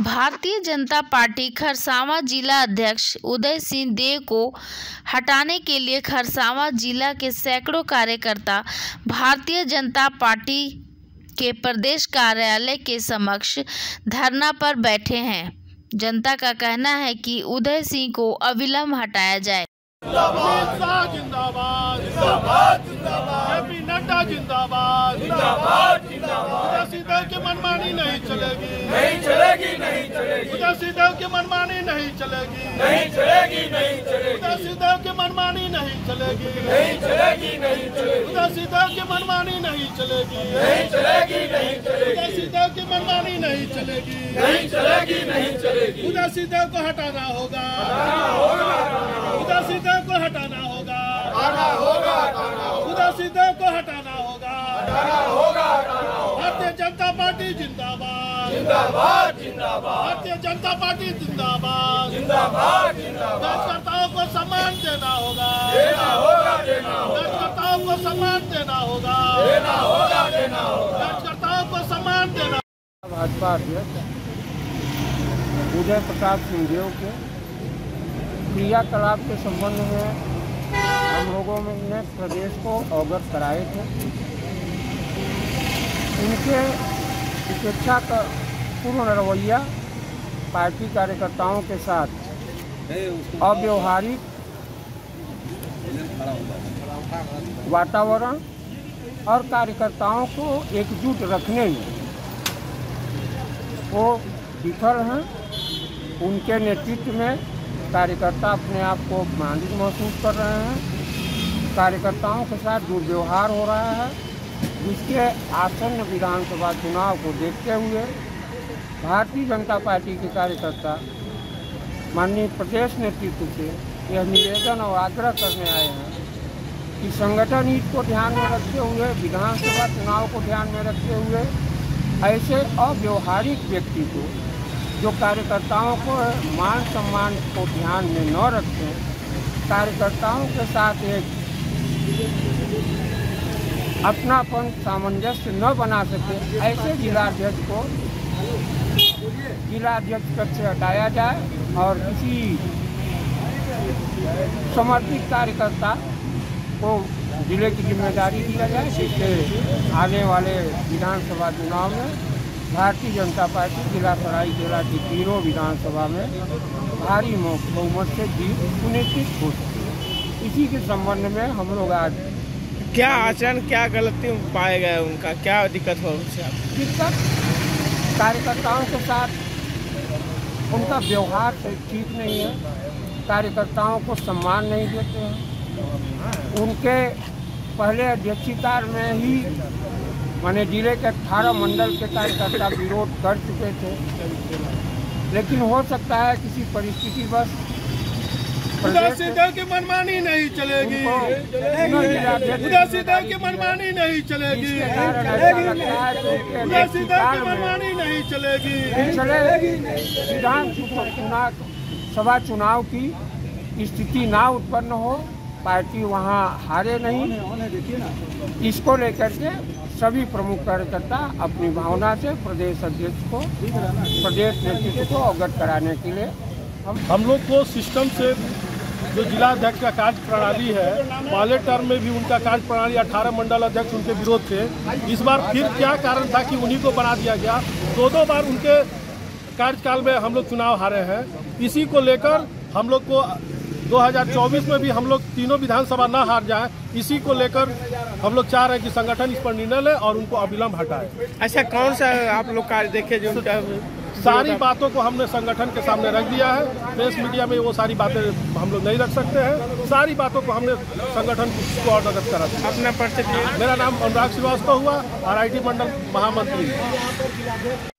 Bharatiya Janata party Kharsawan जिला अध्यक्ष उदय सिंह देव को हटाने के लिए खरसावां जिला के सैकड़ों कार्यकर्ता भारतीय जनता पार्टी के प्रदेश कार्यालय के समक्ष धरना पर बैठे हैं। जनता का कहना है कि उदय सिंह को अविलंब हटाया जाए। जिंदाबाद जिंदाबाद जिंदाबाद जिंदाबाद नड्डा जिंदाबाद जिंदाबाद जिंदाबाद उदय की मनमानी नहीं चलेगी नहीं चलेगी नहीं चलेगी उदय की मनमानी नहीं चलेगी नहीं चलेगी नहीं चलेगी उदय की मनमानी नहीं चलेगी नहीं चलेगी नहीं चलेगी उदय की मनमानी नहीं चलेगी नहीं चलेगी नहीं चलेगी उदय की मनमानी नहीं चलेगी नहीं चलेगी नहीं चलेगी उदय को हटाना होगा उदय को हटाना होगा उदय को हटाना होगा भारतीय जनता पार्टी जिंदाबाद जिंदाबाद जिंदाबाद भारतीय जनता पार्टी जिंदाबाद जिंदाबाद जिंदाबाद कार्यकर्ताओं को सम्मान देना होगा कार्यकर्ताओं को सम्मान देना होगा कार्यकर्ताओं को सम्मान देना। भाजपा अध्यक्ष उदय प्रताप सिंह देव के क्रियाकलाप के संबंध में हम लोगों ने प्रदेश को अवगत कराए थे। उनके उपेक्षा का पूर्ण रवैया पार्टी कार्यकर्ताओं के साथ अव्यवहारिक वातावरण और कार्यकर्ताओं को एकजुट रखने में वो विफल हैं। उनके नेतृत्व में कार्यकर्ता अपने आप को अपमानित महसूस कर रहे हैं। कार्यकर्ताओं के साथ दुर्व्यवहार हो रहा है, जिसके आसन्न विधानसभा चुनाव को देखते हुए भारतीय जनता पार्टी के कार्यकर्ता माननीय प्रदेश नेतृत्व से यह निवेदन और आग्रह करने आए हैं कि संगठन हित को ध्यान में रखते हुए, विधानसभा चुनाव को ध्यान में रखते हुए ऐसे अव्यवहारिक व्यक्ति को, जो कार्यकर्ताओं को मान सम्मान को ध्यान में न रखें, कार्यकर्ताओं के साथ एक अपनापन सामंजस्य न बना सके, ऐसे जिलाध्यक्ष को जिलाध्यक्ष पद से हटाया जाए और किसी समर्पित कार्यकर्ता को जिले की जिम्मेदारी दिया जाए, जिससे आने वाले विधानसभा चुनाव में भारतीय जनता पार्टी जिला सरायकेला की तीनों विधानसभा में भारी बहुमत से जीत सुनिश्चित हो सके। इसी के संबंध में हम लोग आज क्या आचरण, क्या गलती पाए गए, उनका क्या दिक्कत हो दिक्कत कार्यकर्ताओं के साथ उनका व्यवहार ठीक नहीं है। कार्यकर्ताओं को सम्मान नहीं देते हैं। उनके पहले अध्यक्षता में ही माने जिले के 18 मंडल के कार्यकर्ता विरोध कर चुके थे, लेकिन हो सकता है किसी परिस्थिति बस उदय की मनमानी नहीं चलेगी, उदय की मनमानी नहीं चलेगी, उदय की मनमानी नहीं चलेगी। पिछले विधानसभा चुनाव की स्थिति ना उत्पन्न हो, पार्टी वहाँ हारे नहीं, इसको लेकर के सभी प्रमुख कार्यकर्ता अपनी भावना से प्रदेश अध्यक्ष को, प्रदेश नेतृत्व को अवगत कराने के लिए हम लोग को सिस्टम से जो जिला अध्यक्ष का कार्य प्रणाली है, पहले टर्म में भी उनका कार्य प्रणाली 18 मंडल अध्यक्ष उनके विरोध थे। इस बार फिर क्या कारण था कि उन्हीं को बना दिया गया। दो बार उनके कार्यकाल में हम लोग चुनाव हारे हैं। इसी को लेकर हम लोग को 2024 में भी हम लोग तीनों विधानसभा न हार जाए, इसी को लेकर हम लोग चाह रहे हैं कि संगठन इस पर निर्णय ले और उनको अविलंब हटाए। ऐसा कौन सा आप लोग कार्य देखे जो उनका सारी बातों को हमने संगठन के सामने रख दिया है। प्रेस मीडिया में वो सारी बातें हम लोग नहीं रख सकते हैं। सारी बातों को हमने संगठन को अवगत करा दिया। अपना परिचय। मेरा नाम अनुराग श्रीवास्तव हुआ, RIT मंडल महामंत्री।